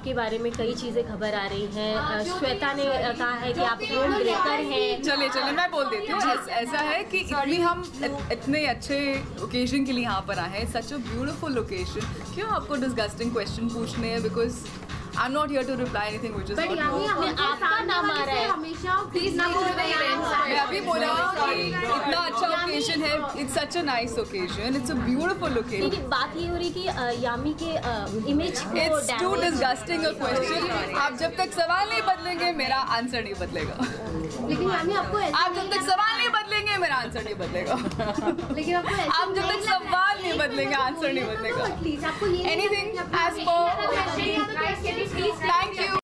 आपके बारे में कई चीज़ें खबर आ रही हैं। श्वेता ने कहा है कि आप होम ब्रेकर हैं। चले मैं बोल देती हूँ। ऐसा है कि हम इतने अच्छे ओकेजन के लिए यहाँ पर आए हैं, सच अ ब्यूटीफुल लोकेशन। क्यों आपको डिस्गस्टिंग क्वेश्चन पूछने हैं? Because I am not here to reply anything which is not. आपका नाम आ रहा है हमेशा प्लीज ना बोलो। मैं अभी बोला कि इतना अच्छा ओकेजन है, it's such a nice occasion, it's a beautiful occasion. लेकिन बात ये हो रही कि यामी के इमेज को it's too disgusting a question. आप जब तक सवाल नहीं बदलेंगे मेरा आंसर नहीं बदलेगा। लेकिन यामी आपको आप जब तक सवाल नहीं बदलेंगे मेरा आंसर नहीं बदलेगा। लेकिन आपको आप जब तक सवाल नहीं बदलेंगे आंसर नहीं बदलेगा। प्लीज आपको ये एनीथिंग एज पर। Thank you.